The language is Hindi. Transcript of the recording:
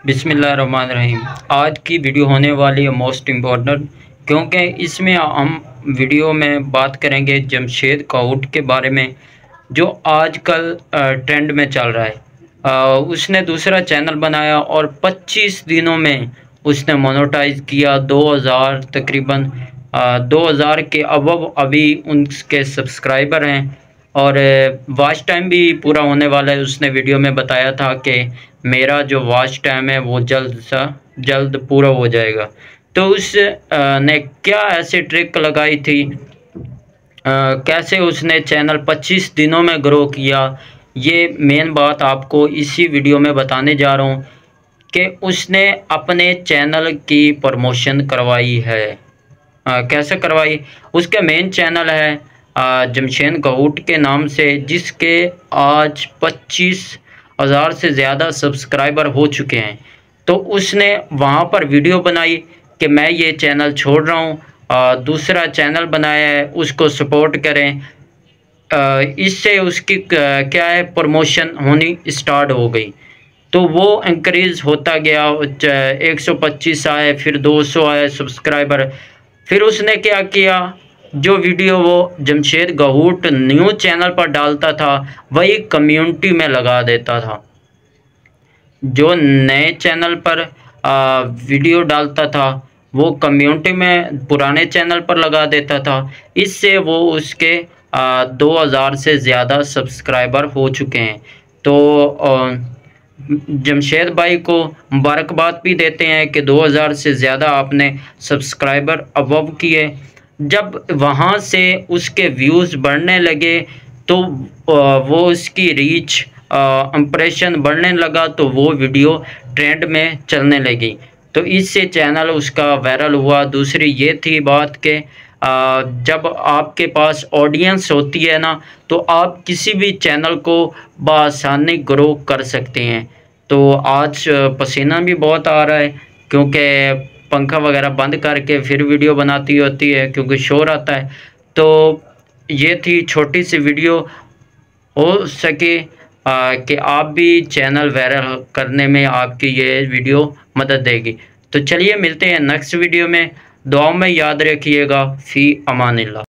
बिस्मिल्लाहिर्रहमानिर्रहीम। आज की वीडियो होने वाली है मोस्ट इम्पोर्टेंट, क्योंकि इसमें हम वीडियो में बात करेंगे जमशेद काउट के बारे में, जो आजकल ट्रेंड में चल रहा है। उसने दूसरा चैनल बनाया और 25 दिनों में उसने मोनेटाइज किया 2000 तकरीबन 2000 के अबव अभी उनके सब्सक्राइबर हैं और वॉच टाइम भी पूरा होने वाला है। उसने वीडियो में बताया था कि मेरा जो वॉच टाइम है वो जल्द पूरा हो जाएगा। तो उस ने क्या ऐसे ट्रिक लगाई थी, कैसे उसने चैनल 25 दिनों में ग्रो किया, ये मेन बात आपको इसी वीडियो में बताने जा रहा हूँ कि उसने अपने चैनल की प्रमोशन करवाई है। कैसे करवाई? उसके मेन चैनल है जमशेद काउट के नाम से, जिसके आज 25,000 से ज़्यादा सब्सक्राइबर हो चुके हैं। तो उसने वहाँ पर वीडियो बनाई कि मैं ये चैनल छोड़ रहा हूँ, दूसरा चैनल बनाया है, उसको सपोर्ट करें। इससे उसकी क्या है, प्रमोशन होनी स्टार्ट हो गई। तो वो इंक्रीज़ होता गया, 125 आए, फिर 200 आए सब्सक्राइबर। फिर उसने क्या किया, जो वीडियो वो जमशेद काउट न्यू चैनल पर डालता था वही कम्युनिटी में लगा देता था। जो नए चैनल पर वीडियो डालता था वो कम्युनिटी में पुराने चैनल पर लगा देता था। इससे वो उसके 2000 से ज़्यादा सब्सक्राइबर हो चुके हैं। तो जमशेद भाई को मुबारकबाद भी देते हैं कि 2000 से ज़्यादा आपने सब्सक्राइबर अबव किए। जब वहाँ से उसके व्यूज़ बढ़ने लगे तो वो उसकी रीच इम्प्रेशन बढ़ने लगा, तो वो वीडियो ट्रेंड में चलने लगी। तो इससे चैनल उसका वायरल हुआ। दूसरी ये थी बात कि जब आपके पास ऑडियंस होती है ना, तो आप किसी भी चैनल को बआसानी ग्रो कर सकते हैं। तो आज पसीना भी बहुत आ रहा है, क्योंकि पंखा वगैरह बंद करके फिर वीडियो बनाती होती है, क्योंकि शोर आता है। तो ये थी छोटी सी वीडियो, हो सके कि आप भी चैनल वायरल करने में आपकी ये वीडियो मदद देगी। तो चलिए मिलते हैं नेक्स्ट वीडियो में। दुआओं में याद रखिएगा। फ़ी अमानिल्लाह।